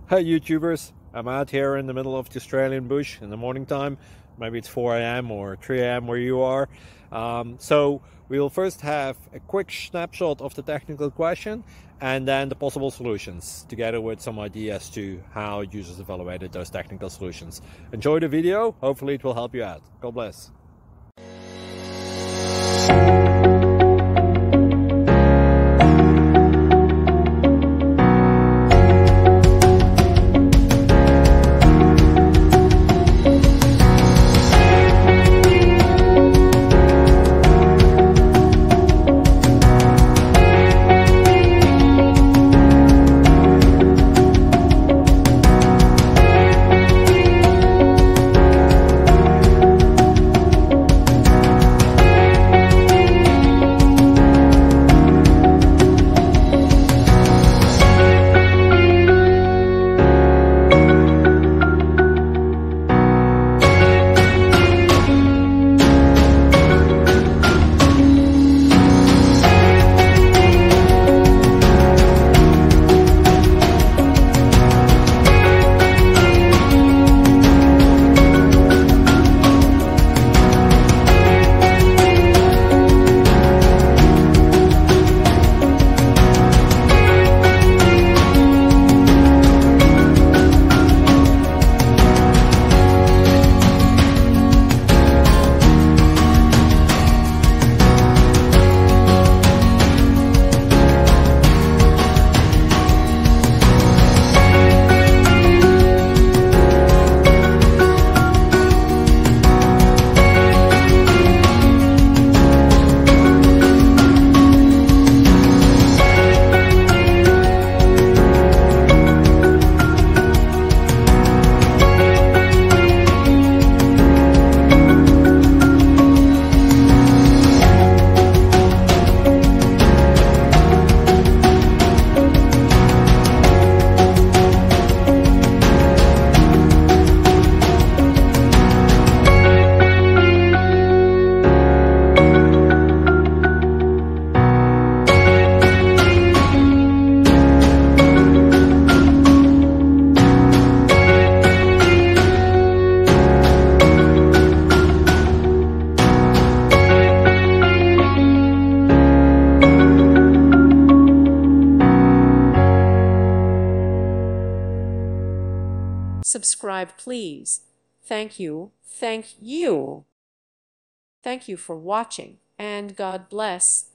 Hi YouTubers, I'm out here in the middle of the Australian bush in the morning time. Maybe it's 4 a.m. or 3 a.m. where you are. So we will first have a quick snapshot of the technical question and then the possible solutions, together with some ideas to how users evaluated those technical solutions. Enjoy the video, hopefully it will help you out. God bless. Subscribe, please. Thank you. Thank you. Thank you for watching, and God bless.